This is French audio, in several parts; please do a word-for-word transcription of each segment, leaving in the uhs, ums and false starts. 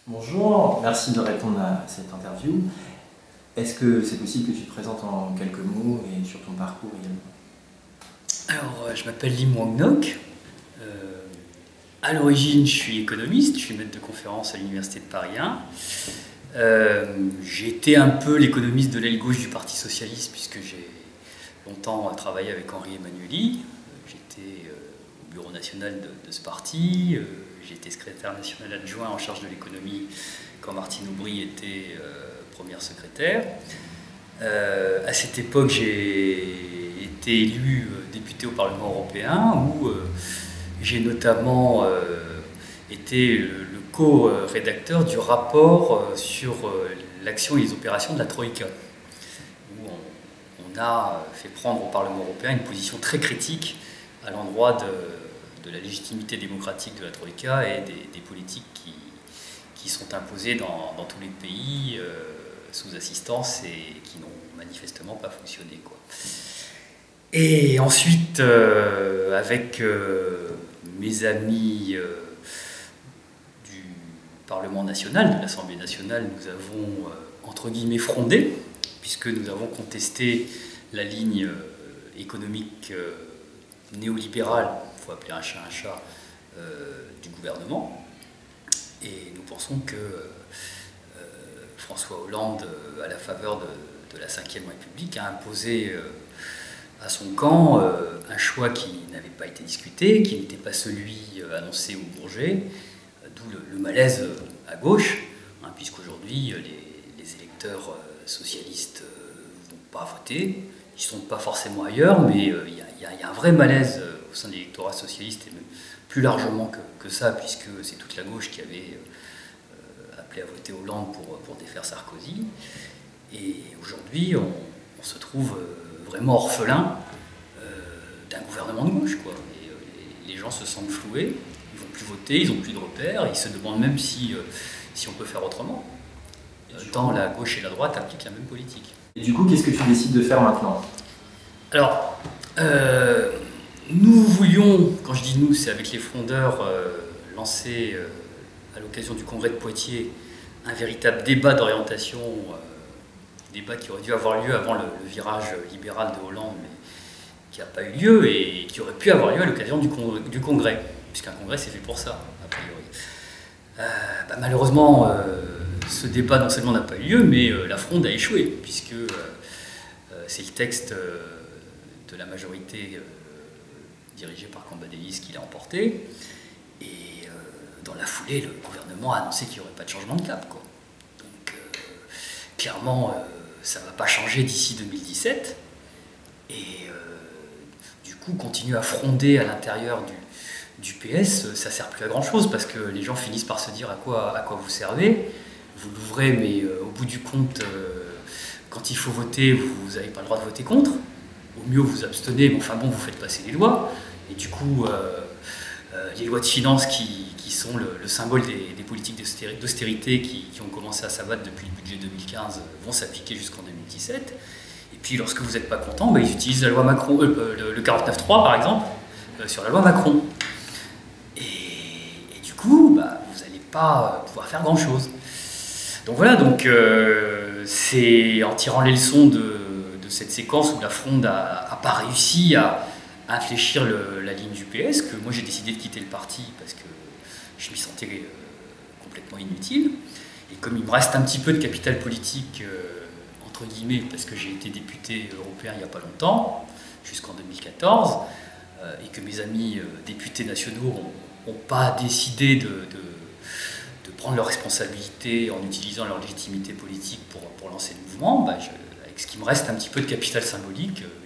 Bonjour, merci de répondre à cette interview. Est-ce que c'est possible que tu te présentes en quelques mots et sur ton parcours également? Alors, euh, je m'appelle Lim Wang Nok. Euh, à l'origine, je suis économiste, je suis maître de conférence à l'Université de Paris un. Euh, j'ai été un peu l'économiste de l'aile gauche du Parti Socialiste, puisque j'ai longtemps travaillé avec Henri Emmanuelli. J'étais euh, au bureau national de, de ce parti. Euh, j'ai été secrétaire national adjoint en charge de l'économie quand Martine Aubry était euh, première secrétaire. Euh, à cette époque, j'ai été élu euh, député au Parlement européen, où euh, j'ai notamment euh, été le, le co-rédacteur du rapport euh, sur euh, l'action et les opérations de la Troïka, où on, on a fait prendre au Parlement européen une position très critique à l'endroit de, de la légitimité démocratique de la Troïka et des, des politiques qui, qui sont imposées dans, dans tous les pays euh, sous assistance et qui n'ont manifestement pas fonctionné, quoi. Et ensuite, euh, avec euh, mes amis euh, du Parlement national, de l'Assemblée nationale, nous avons, euh, entre guillemets, frondé, puisque nous avons contesté la ligne euh, économique euh, néolibérale, il faut appeler un chat un chat, euh, du gouvernement. Et nous pensons que euh, François Hollande, euh, à la faveur de, de la cinquième République, a imposé euh, à son camp euh, un choix qui n'avait pas été discuté, qui n'était pas celui euh, annoncé aux Bourget, euh, d'où le, le malaise euh, à gauche, hein, puisqu'aujourd'hui euh, les, les électeurs euh, socialistes ne euh, vont pas voter, ils ne sont pas forcément ailleurs, mais il euh, y, y, y a un vrai malaise euh, au sein de l'électorat socialiste, et même plus largement que, que ça, puisque c'est toute la gauche qui avait euh, appelé à voter Hollande pour, pour défaire Sarkozy. Et aujourd'hui, on, on se trouve euh, vraiment orphelin euh, d'un gouvernement de gauche, quoi. Et, euh, les, les gens se sentent floués, ils ne vont plus voter, ils n'ont plus de repères, ils se demandent même si, euh, si on peut faire autrement. Euh, tant la gauche et la droite appliquent la même politique. Et du coup, qu'est-ce que tu décides de faire maintenant? Alors, euh, nous voulions, quand je dis nous, c'est avec les frondeurs, euh, lancer euh, à l'occasion du congrès de Poitiers un véritable débat d'orientation, euh, débat qui aurait dû avoir lieu avant le, le virage libéral de Hollande, mais qui n'a pas eu lieu et qui aurait pu avoir lieu à l'occasion du, con, du congrès, puisqu'un congrès c'est fait pour ça, a priori. Euh, bah, malheureusement, euh, ce débat non seulement n'a pas eu lieu, mais euh, la fronde a échoué, puisque euh, euh, c'est le texte euh, de la majorité euh, dirigée par Cambadélis qui l'a emporté, et euh, dans la foulée, le gouvernement a annoncé qu'il n'y aurait pas de changement de cap, quoi. Donc, euh, clairement, euh, ça ne va pas changer d'ici deux mille dix-sept, et euh, du coup, continuer à fronder à l'intérieur du, du P S, ça ne sert plus à grand chose, parce que les gens finissent par se dire à quoi, à quoi vous servez, vous l'ouvrez, mais euh, au bout du compte, euh, quand il faut voter, vous n'avez pas le droit de voter contre, au mieux vous abstenez, mais enfin bon, vous faites passer les lois, et du coup, euh, euh, les lois de finances qui, qui sont le, le symbole des, des politiques d'austérité qui, qui ont commencé à s'abattre depuis le budget deux mille quinze vont s'appliquer jusqu'en deux mille dix-sept. Et puis lorsque vous n'êtes pas content, bah, ils utilisent la loi Macron, euh, le, le quarante-neuf trois par exemple, euh, sur la loi Macron. Et, et du coup, bah, vous n'allez pas pouvoir faire grand chose. Donc voilà, donc euh, c'est en tirant les leçons de, de cette séquence où la fronde n'a pas réussi à à infléchir le, la ligne du P S, que moi j'ai décidé de quitter le parti parce que je m'y sentais euh, complètement inutile. Et comme il me reste un petit peu de capital politique, euh, entre guillemets, parce que j'ai été député européen il n'y a pas longtemps, jusqu'en deux mille quatorze, euh, et que mes amis euh, députés nationaux n'ont pas décidé de, de, de prendre leurs responsabilités en utilisant leur légitimité politique pour, pour lancer le mouvement, bah je, avec ce qui me reste un petit peu de capital symbolique, euh,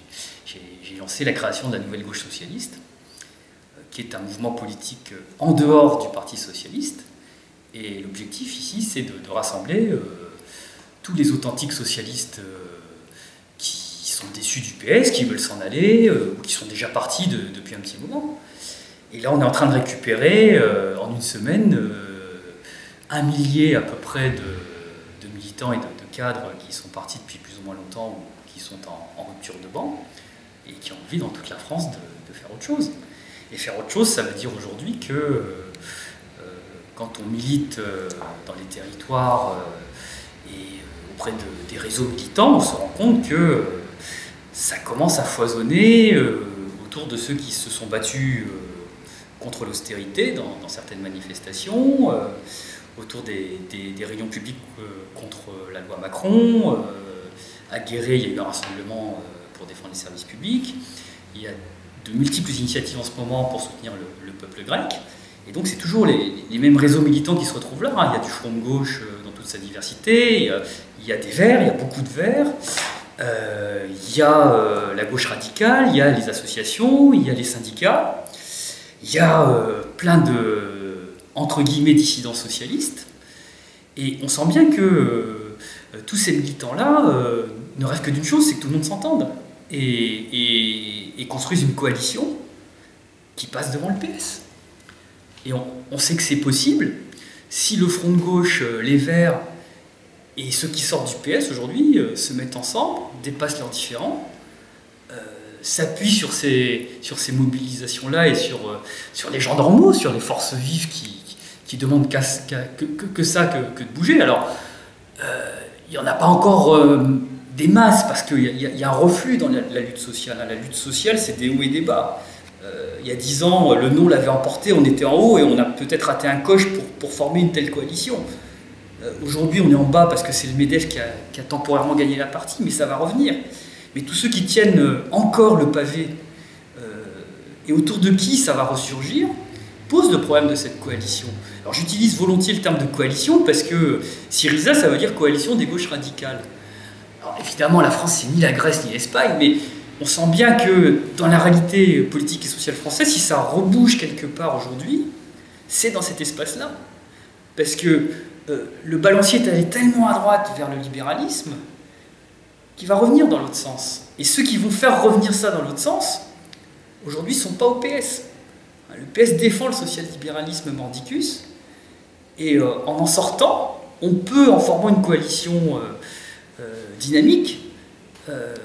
j'ai lancé la création de la Nouvelle Gauche Socialiste, qui est un mouvement politique en dehors du Parti Socialiste. Et l'objectif ici, c'est de, de rassembler euh, tous les authentiques socialistes euh, qui sont déçus du P S, qui veulent s'en aller, euh, ou qui sont déjà partis de, depuis un petit moment. Et là, on est en train de récupérer, euh, en une semaine, euh, un millier à peu près de, de militants et de, de cadres qui sont partis depuis plus ou moins longtemps, ou qui sont en, en rupture de banc, et qui ont envie dans toute la France de, de faire autre chose. Et faire autre chose, ça veut dire aujourd'hui que euh, quand on milite euh, dans les territoires euh, et auprès de, des réseaux militants, on se rend compte que euh, ça commence à foisonner euh, autour de ceux qui se sont battus euh, contre l'austérité dans, dans certaines manifestations, euh, autour des, des, des réunions publiques euh, contre la loi Macron. Euh, à Guéret, il y a eu un rassemblement euh, pour défendre les services publics. Il y a de multiples initiatives en ce moment pour soutenir le, le peuple grec. Et donc c'est toujours les, les mêmes réseaux militants qui se retrouvent là. Hein. Il y a du front de gauche euh, dans toute sa diversité, il y a, il y a des verts, il y a beaucoup de verts. Euh, il y a euh, la gauche radicale, il y a les associations, il y a les syndicats. Il y a euh, plein de, entre guillemets, dissidents socialistes. Et on sent bien que euh, tous ces militants-là euh, ne rêvent que d'une chose, c'est que tout le monde s'entende. Et, et, et construisent une coalition qui passe devant le P S. Et on, on sait que c'est possible si le front de gauche, les Verts et ceux qui sortent du P S aujourd'hui euh, se mettent ensemble, dépassent leurs différends, euh, s'appuient sur ces, sur ces mobilisations-là et sur, euh, sur les gendarmes, sur les forces vives qui, qui demandent qu'à, qu'à, que, que, que ça, que, que de bouger. Alors, euh, il n'y en a pas encore euh, des masses, parce qu'il y, y, y a un reflux dans la, la lutte sociale. La lutte sociale, c'est des hauts et des bas. Euh, il y a dix ans, le non l'avait emporté, on était en haut et on a peut-être raté un coche pour, pour former une telle coalition. Euh, aujourd'hui, on est en bas parce que c'est le MEDEF qui a, qui a temporairement gagné la partie, mais ça va revenir. Mais tous ceux qui tiennent encore le pavé euh, et autour de qui ça va ressurgir, posent le problème de cette coalition. Alors j'utilise volontiers le terme de coalition parce que Syriza, ça veut dire coalition des gauches radicales. Alors évidemment, la France, c'est ni la Grèce ni l'Espagne, mais on sent bien que dans la réalité politique et sociale française, si ça rebouge quelque part aujourd'hui, c'est dans cet espace-là. Parce que euh, le balancier est allé tellement à droite vers le libéralisme qu'il va revenir dans l'autre sens. Et ceux qui vont faire revenir ça dans l'autre sens, aujourd'hui, ne sont pas au P S. Le P S défend le social-libéralisme mordicus, et euh, en en sortant, on peut, en formant une coalition euh, euh, dynamique, euh,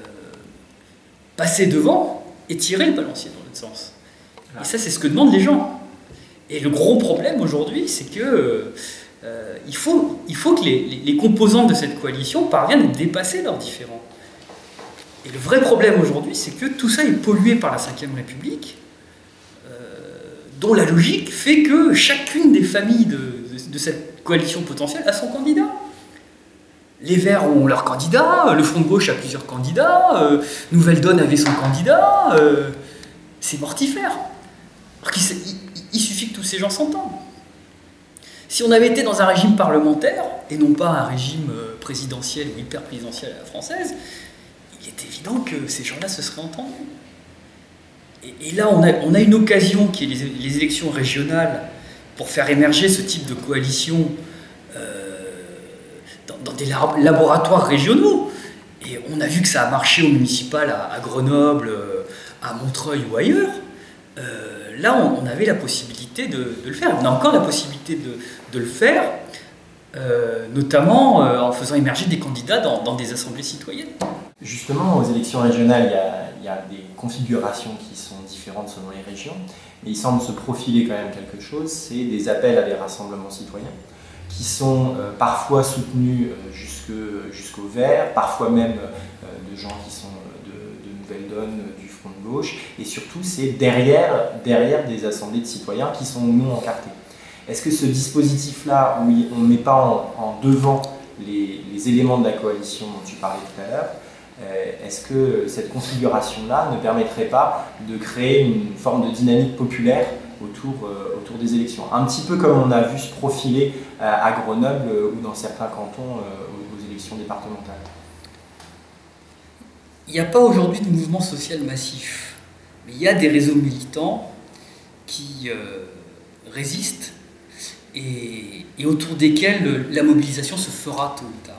passer devant et tirer le balancier dans l'autre sens. Et ça, c'est ce que demandent les gens. Et le gros problème aujourd'hui, c'est que euh, il faut, il faut que les, les, les composantes de cette coalition parviennent à dépasser leurs différends. Et le vrai problème aujourd'hui, c'est que tout ça est pollué par la cinquième République, euh, dont la logique fait que chacune des familles de, de, de cette coalition potentielle a son candidat. Les Verts ont leur candidat, le Front de gauche a plusieurs candidats, euh, Nouvelle Donne avait son candidat, euh, c'est mortifère. Alors qu'il, il, il suffit que tous ces gens s'entendent. Si on avait été dans un régime parlementaire, et non pas un régime présidentiel ou hyper présidentiel à la française, il est évident que ces gens-là se seraient entendus. Et, et là, on a, on a une occasion qui est les, les élections régionales pour faire émerger ce type de coalition euh, dans, dans des laboratoires régionaux. Et on a vu que ça a marché au municipal à, à Grenoble, à Montreuil ou ailleurs. Euh, là, on, on avait la possibilité de, de le faire. On a encore la possibilité de, de le faire, euh, notamment euh, en faisant émerger des candidats dans, dans des assemblées citoyennes. Justement, aux élections régionales, il y a, il y a des configurations qui sont différentes selon les régions, mais il semble se profiler quand même quelque chose, c'est des appels à des rassemblements citoyens qui sont euh, parfois soutenus euh, jusque, jusqu'au vert, parfois même euh, de gens qui sont de, de Nouvelle Donne, du Front de gauche, et surtout c'est derrière, derrière des assemblées de citoyens qui sont non encartés. Est-ce que ce dispositif-là, où on ne met pas en, en devant les, les éléments de la coalition dont tu parlais tout à l'heure, est-ce que cette configuration-là ne permettrait pas de créer une forme de dynamique populaire autour, euh, autour des élections? Un petit peu comme on a vu se profiler euh, à Grenoble euh, ou dans certains cantons euh, aux, aux élections départementales. Il n'y a pas aujourd'hui de mouvement social massif, mais il y a des réseaux militants qui euh, résistent et, et autour desquels la mobilisation se fera tôt ou tard.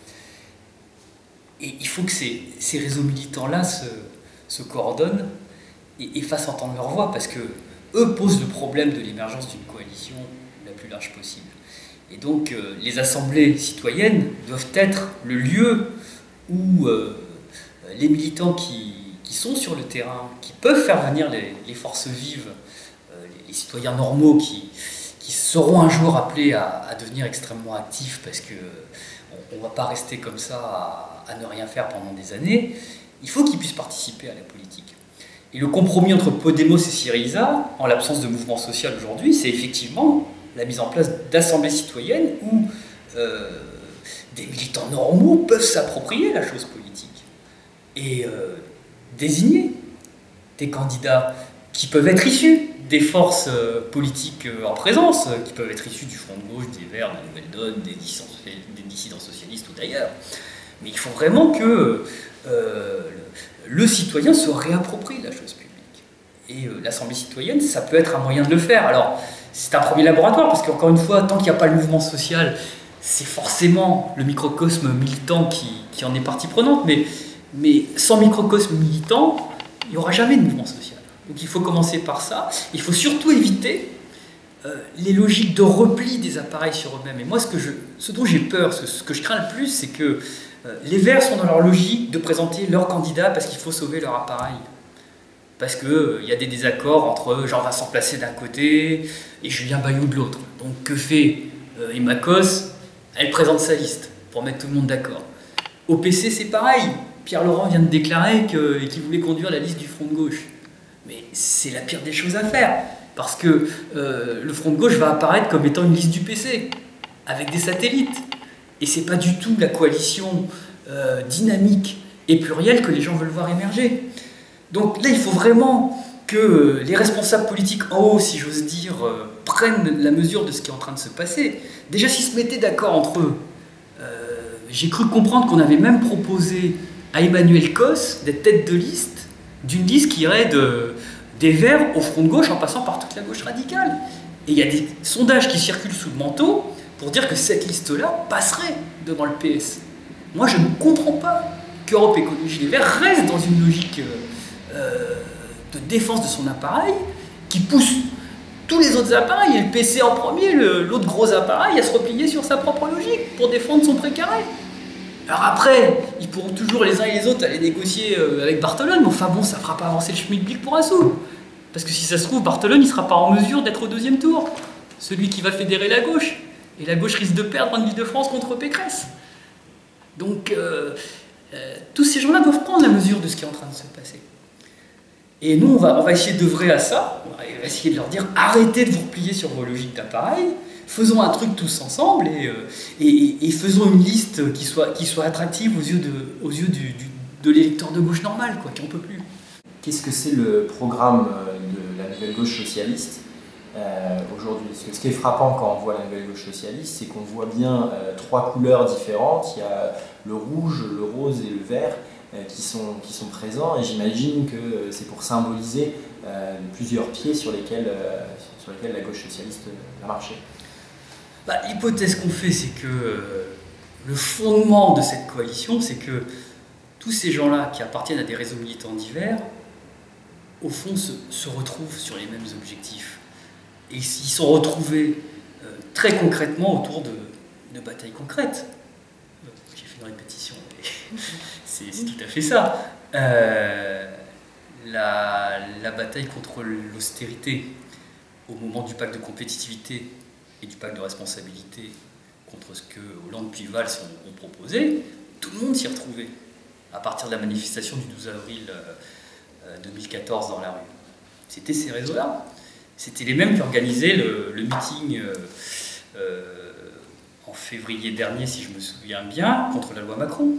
Et il faut que ces, ces réseaux militants-là se, se coordonnent et, et fassent entendre leur voix, parce que eux posent le problème de l'émergence d'une coalition la plus large possible. Et donc, euh, les assemblées citoyennes doivent être le lieu où euh, les militants qui, qui sont sur le terrain, qui peuvent faire venir les, les forces vives, euh, les, les citoyens normaux qui, qui seront un jour appelés à, à devenir extrêmement actifs parce qu'on ne va pas rester comme ça à, à ne rien faire pendant des années, il faut qu'ils puissent participer à la politique. Et le compromis entre Podemos et Syriza, en l'absence de mouvement social aujourd'hui, c'est effectivement la mise en place d'assemblées citoyennes où euh, des militants normaux peuvent s'approprier la chose politique et euh, désigner des candidats qui peuvent être issus des forces euh, politiques euh, en présence, euh, qui peuvent être issus du Front de gauche, des Verts, de la Nouvelle Donne, des dissidents, des dissidents socialistes ou d'ailleurs. Mais il faut vraiment que euh, le, le citoyen se réapproprie la chose publique. Et euh, l'Assemblée citoyenne, ça peut être un moyen de le faire. Alors, c'est un premier laboratoire, parce qu'encore une fois, tant qu'il n'y a pas le mouvement social, c'est forcément le microcosme militant qui, qui en est partie prenante. Mais, mais sans microcosme militant, il n'y aura jamais de mouvement social. Donc il faut commencer par ça. Il faut surtout éviter euh, les logiques de repli des appareils sur eux-mêmes. Et moi, ce, que je, ce dont j'ai peur, ce, ce que je crains le plus, c'est que euh, les Verts sont dans leur logique de présenter leur candidat parce qu'il faut sauver leur appareil. Parce qu'il euh, y a des désaccords entre Jean-Vincent Placé d'un côté et Julien Bayou de l'autre. Donc que fait euh, Emma Cosse? Elle présente sa liste pour mettre tout le monde d'accord. Au P C, c'est pareil. Pierre Laurent vient de déclarer qu'il voulait conduire la liste du Front de gauche. Mais c'est la pire des choses à faire, parce que euh, le Front de gauche va apparaître comme étant une liste du P C, avec des satellites. Et c'est pas du tout la coalition euh, dynamique et plurielle que les gens veulent voir émerger. Donc là, il faut vraiment que les responsables politiques en haut, si j'ose dire, euh, prennent la mesure de ce qui est en train de se passer. Déjà, s'ils se mettaient d'accord entre eux, euh, j'ai cru comprendre qu'on avait même proposé à Emmanuel Cos d'être tête de liste d'une liste qui irait de, des Verts au Front de gauche en passant par toute la gauche radicale. Et il y a des sondages qui circulent sous le manteau pour dire que cette liste-là passerait devant le P S. Moi, je ne comprends pas qu'Europe Écologie Les Verts reste dans une logique euh, de défense de son appareil qui pousse tous les autres appareils, et le P C en premier, l'autre gros appareil, à se replier sur sa propre logique pour défendre son précaré. Alors après, ils pourront toujours les uns et les autres aller négocier avec Barthelone, mais enfin bon, ça ne fera pas avancer le schmilblick pour un sou. Parce que si ça se trouve, Barthelone, il ne sera pas en mesure d'être au deuxième tour. Celui qui va fédérer la gauche. Et la gauche risque de perdre en Ile-de-France contre Pécresse. Donc, euh, euh, tous ces gens-là doivent prendre la mesure de ce qui est en train de se passer. Et nous, on va, on va essayer d'œuvrer à ça. On va essayer de leur dire, arrêtez de vous replier sur vos logiques d'appareil. Faisons un truc tous ensemble et, euh, et, et faisons une liste qui soit, qui soit attractive aux yeux de, aux yeux du, du, de l'électeur de gauche normal, quoi, qui n'en peut plus. Qu'est-ce que c'est le programme de la nouvelle gauche socialiste euh, aujourd'hui? Parce que ce qui est frappant quand on voit la nouvelle gauche socialiste, c'est qu'on voit bien euh, trois couleurs différentes. Il y a le rouge, le rose et le vert euh, qui, sont, qui sont présents. Et j'imagine que euh, c'est pour symboliser euh, plusieurs pieds sur lesquels, euh, sur lesquels la gauche socialiste a marché. Bah, l'hypothèse qu'on fait, c'est que euh, le fondement de cette coalition, c'est que tous ces gens-là qui appartiennent à des réseaux militants divers, au fond, se, se retrouvent sur les mêmes objectifs. Et ils sont retrouvés euh, très concrètement autour de, de batailles concrètes. J'ai fait une répétition, mais c'est tout à fait ça. Euh, la, la bataille contre l'austérité au moment du pacte de compétitivité et du pacte de responsabilité contre ce que Hollande puis Valls ont, ont proposé, tout le monde s'y retrouvait à partir de la manifestation du douze avril euh, deux mille quatorze dans la rue. C'était ces réseaux-là. C'était les mêmes qui organisaient le, le meeting euh, euh, en février dernier, si je me souviens bien, contre la loi Macron.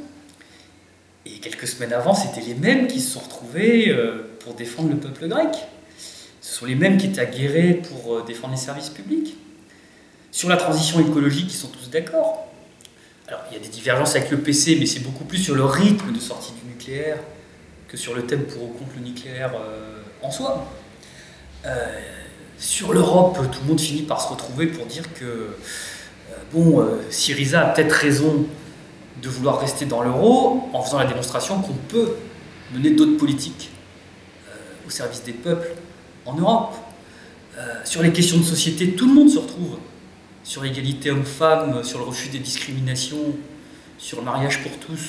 Et quelques semaines avant, c'était les mêmes qui se sont retrouvés euh, pour défendre le peuple grec. Ce sont les mêmes qui étaient aguerrés pour euh, défendre les services publics. Sur la transition écologique, ils sont tous d'accord. Alors, il y a des divergences avec le P C, mais c'est beaucoup plus sur le rythme de sortie du nucléaire que sur le thème pour ou contre le nucléaire euh, en soi. Euh, sur l'Europe, tout le monde finit par se retrouver pour dire que euh, bon, euh, Syriza a peut-être raison de vouloir rester dans l'euro en faisant la démonstration qu'on peut mener d'autres politiques euh, au service des peuples en Europe. Euh, sur les questions de société, tout le monde se retrouve. Sur l'égalité homme-femme, sur le refus des discriminations, sur le mariage pour tous,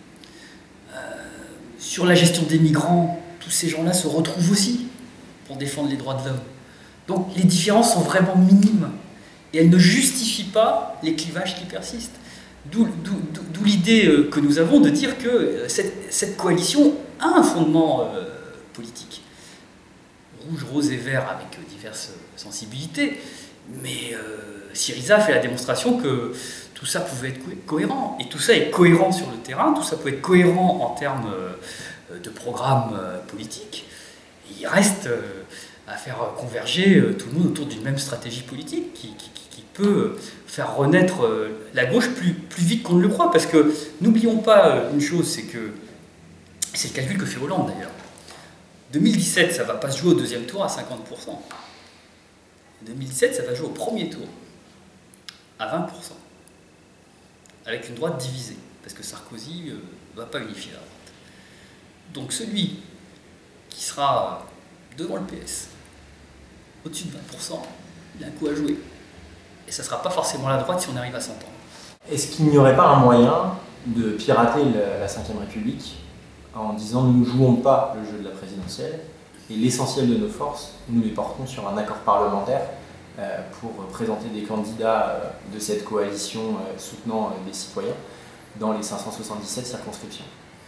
euh, sur la gestion des migrants, tous ces gens-là se retrouvent aussi pour défendre les droits de l'homme. Donc les différences sont vraiment minimes et elle ne justifie pas les clivages qui persistent. D'où l'idée que nous avons de dire que cette, cette coalition a un fondement euh, politique. Rouge, rose et vert avec diverses sensibilités, mais euh, Syriza fait la démonstration que tout ça pouvait être co cohérent, et tout ça est cohérent sur le terrain, tout ça peut être cohérent en termes euh, de programme euh, politique. Et il reste euh, à faire converger euh, tout le monde autour d'une même stratégie politique qui, qui, qui peut faire renaître euh, la gauche plus, plus vite qu'on ne le croit, parce que n'oublions pas euh, une chose, c'est que c'est le calcul que fait Hollande d'ailleurs. deux mille dix-sept, ça ne va pas se jouer au deuxième tour à cinquante pour cent. deux mille dix-sept, ça va jouer au premier tour à vingt pour cent. Avec une droite divisée, parce que Sarkozy ne euh, va pas unifier la droite. Donc celui qui sera devant le P S, au-dessus de vingt pour cent, il a un coup à jouer. Et ça ne sera pas forcément la droite si on arrive à s'entendre. Est-ce qu'il n'y aurait pas un moyen de pirater la cinquième République en disant nous ne jouons pas le jeu de la présidentielle et l'essentiel de nos forces, nous les portons sur un accord parlementaire euh, pour présenter des candidats euh, de cette coalition euh, soutenant euh, des citoyens dans les cinq cent soixante-dix-sept circonscriptions?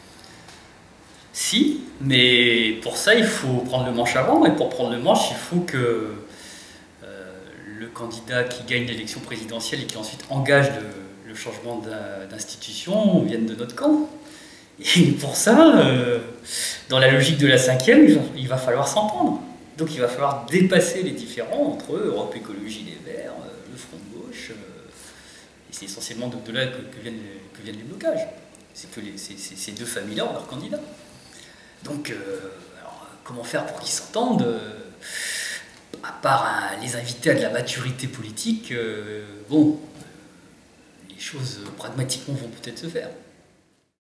Si, mais pour ça il faut prendre le manche avant, et pour prendre le manche il faut que euh, le candidat qui gagne l'élection présidentielle et qui ensuite engage le, le changement d'institution vienne de notre camp. Et pour ça, euh, dans la logique de la cinquième, il va, il va falloir s'entendre. Donc il va falloir dépasser les différends entre Europe Écologie Les Verts, euh, le Front de Gauche, euh, et c'est essentiellement de, de là que, que, viennent les, que viennent les blocages. C'est que les, ces deux familles-là ont leurs candidats. Donc, euh, alors, comment faire pour qu'ils s'entendent euh, à part hein, les inviter à de la maturité politique, euh, bon, euh, les choses pragmatiquement vont peut-être se faire.